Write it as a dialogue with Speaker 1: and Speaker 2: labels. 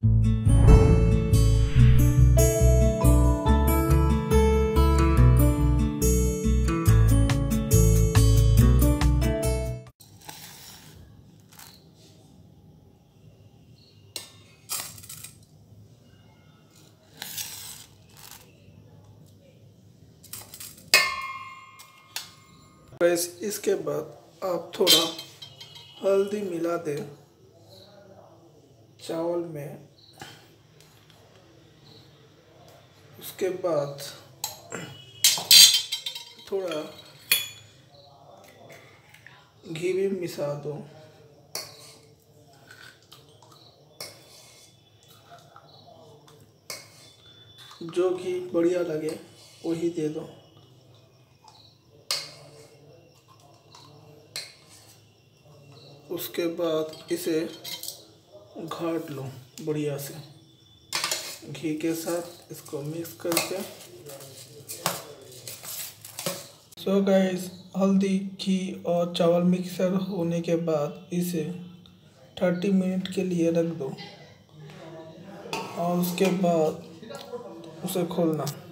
Speaker 1: Gas इसके बाद आप थोड़ा हल्दी मिला दें चावल में। उसके बाद थोड़ा घी भी मिला दो। जो घी बढ़िया लगे वही दे दो। उसके बाद इसे घाट लो बढ़िया से घी के साथ, इसको मिक्स करके। सो गाइस, हल्दी, घी और चावल मिक्सर होने के बाद इसे 30 मिनट के लिए रख दो और उसके बाद उसे खोलना।